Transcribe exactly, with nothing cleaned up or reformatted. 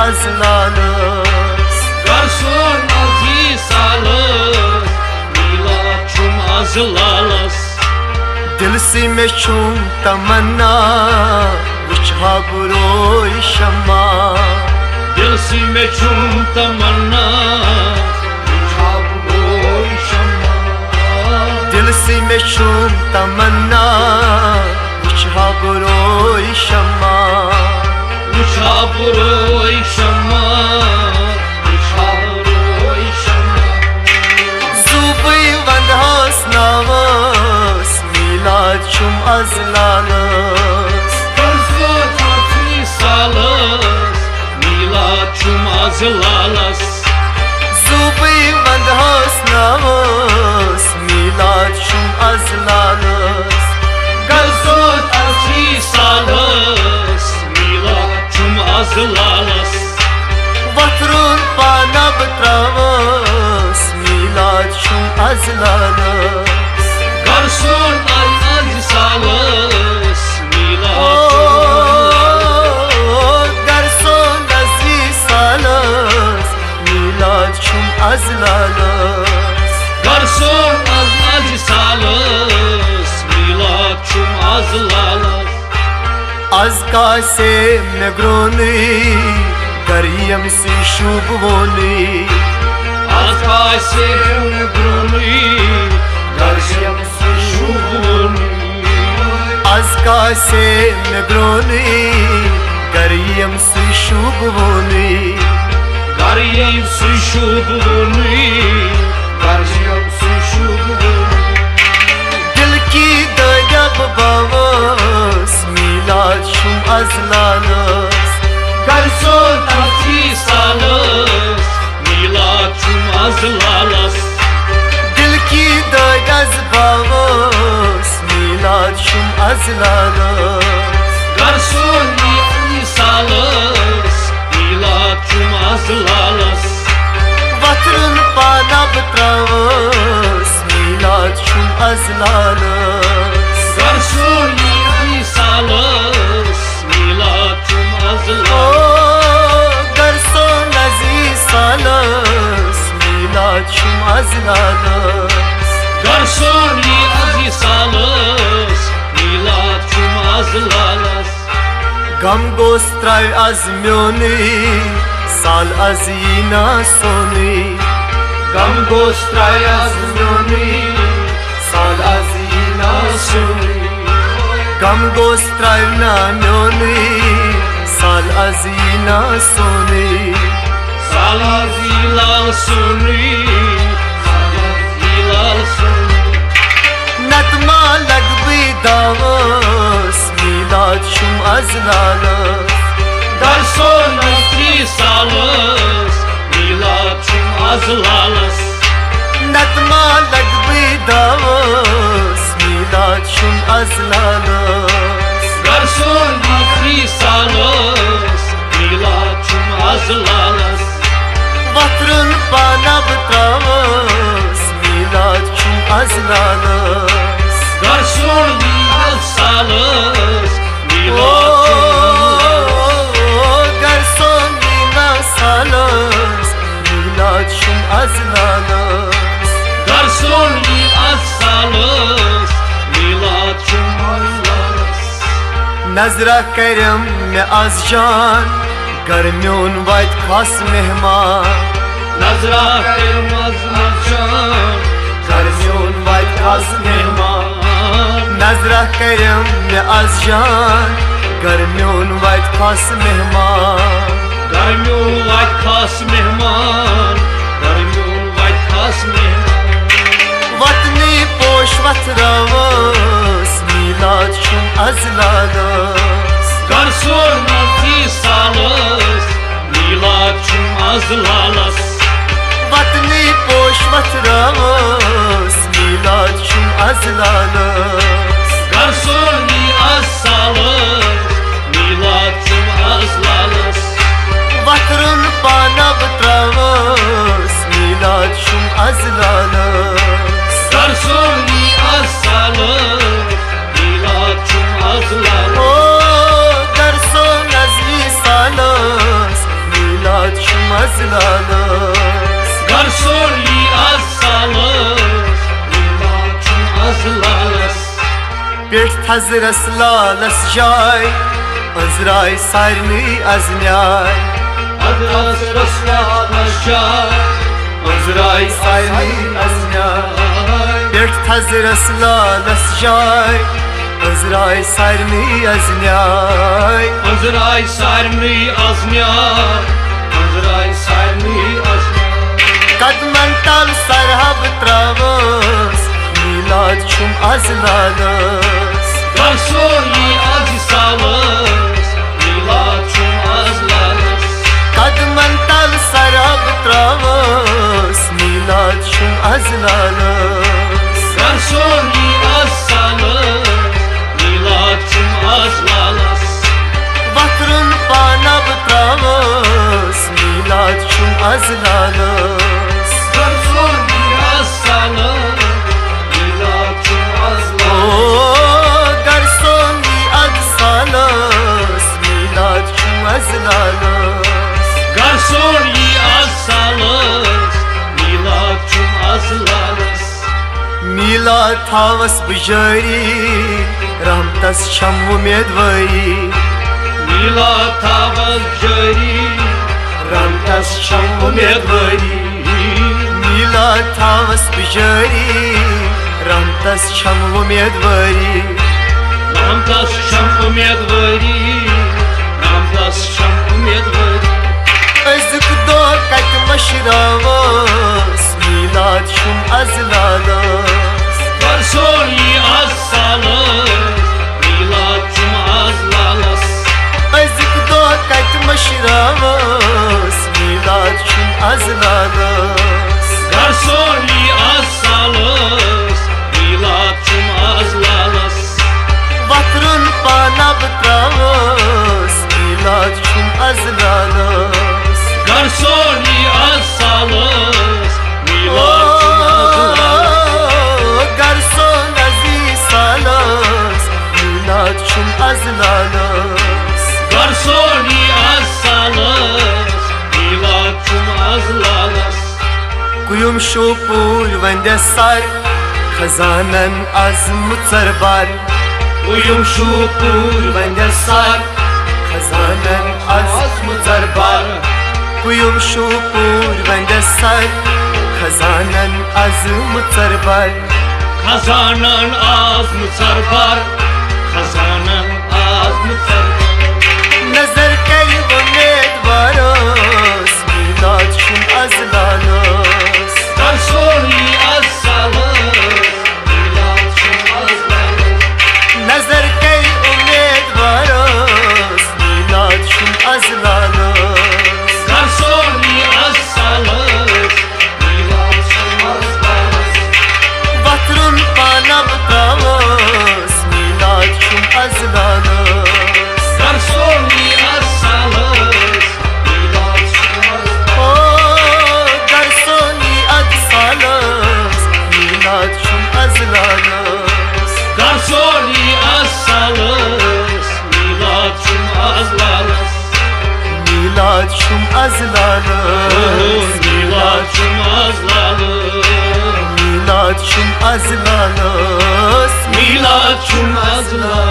azlalız Garson aziz salız Milad çum azlalız दिल से मैं छूम तमन्ना विछा बुरोई शम्मा दिल से मैं छूम तमन्ना विछा बुरोई शम्मा दिल से मैं छूम तमन्ना विछा बुरोई शम्मा विछा बुरोई शम्मा विछा बुरोई शम्मा zubi vandhas navas milad çum azlalız Garson aziz salız Milad çum azlalız zubi vandhas navas milad çum azlalız Garson aziz salız Milad çum azlalız vatrun panab travas milad çum azlalız Garson aziz salız Milad çum garson aziz salız milad çum azlalız Garson aziz salız Milad çum azlalız az kase megroni gariyam si shubvoni Az kase megroni Gariyam si shubvoni az kase megroni gariyam si shubvoni Gariyam si shubvoni Gariyam si shubvoni dil ki dagab bavas milad shum azlalız Garson aziz salız Milad çum azlalız dil ki dagaz bavas milad shum azlalız Garson aziz salız Milad çum azlalız vatrun panab travas milad shum azlalız Garson aziz salız Milad çum azlalız o garson aziz salız milad shum azlalız Garson aziz salız Milad çum azlalız gam gostray azmyoni sal azina soni Gam gostray azmyoni sal azina suni gam gostray namyoni sal azina soni Salazilal suni Salazilal suni natma lagbi davas milad shum azlalız Garson aziz salız Milad çum azlalız natma lagbi davas milad shum azlalız Garson aziz salız Milad çum azlalız vatrun panab travas milad shum azlalız Garson aziz salız Milad çum azlalız garson mina salız milad shum azlalız Garson aziz salız Milad çum azlalız नजरा करम में आज जान गर्मियों वाइट खास मेहमान Nazra kırmaz mırcan गर्मियों वाइट खास मेहमान नजरा करम में आज जान गर्मियों वाइट खास मेहमान Garmyon vay khas mehman Garmyon vay khas mehman वतनी पोश वतरावस मिलाद शुम azlalız Garson aziz salız Milad çum azlalız वतनी पोश वतरावस मिलाद शुम azlalız Garson az salız Milad çum azlalız Vatrun bana bıtravız milad şum azlalız Garson az salız Milad çum azlalız O garson azli salız milad بیرت تزر اسلال اس جای ازرای سرنی از نیای از رسول جای ازرای سرنی از نیای بیرت تزر اسلال اس جای ازرای سرنی از نیای ازرای سرنی از نیای ازرای سرنی از نیای قدمن تال سرهب تراوس میلاد چون از لالس گرسونی از سالس میلاد چون از لالس قدمن تال سرهب تراوس میلاد چون از لالس گرسونی از سالس میلاد چون از لالس وطرن پانا بتراوس میلاد چون از لالس گرسونی از سالس میلاد چون از لالس گرسونی از سالس میلاد چون از لالس گرسونی از سالس میلاد چون از لالس میلاد تاوس بجاری رامتس شم و میدواری میلاد تاوس جاری رامتس شم و میدواری میلاد تاوس بجاری رامتس شم و میدواری رامتس شم و میدواری رامتس شم و میدواری ازک دو کت مشراوس میلاد شم از لالس گرسونی از سالس میلاد چون از لالس ازک دو کت مشراوس میلاد شم از لالس گرسونی از سالس میلاد چون از لالس وطرن پانا بتراوس میلاد شم از لالس گرسونی از سالس میلاد چون از لالس گرسون ازی سالس میلاد شم از لالس گرسونی از سالس میلاد چون از لالس گویم شو پول ونده سر خزانن از متربر گویم شو پول ونده سر خزانن از متربر گویم شو پول ونده سر خزانن از متربر خزانن از متربر خزانن از متربر نظر کری و میدواراس میلاد شم از لالس گرسونی از سالس میلاد چون از لالس نظر کری و میدواراس میلاد شم از لالس گرسونی از سالس میلاد چون از لالس وطرن پانا بتراوس میلاد شم از لالس گرسونی از سالس میلاد چون از گرسونی از سالس میلاد شم از لالس گرسونی از سالس میلاد چون از لالس میلاد شم از لالس میلاد چون از لالس میلاد شم از لالس میلاد چون از لالس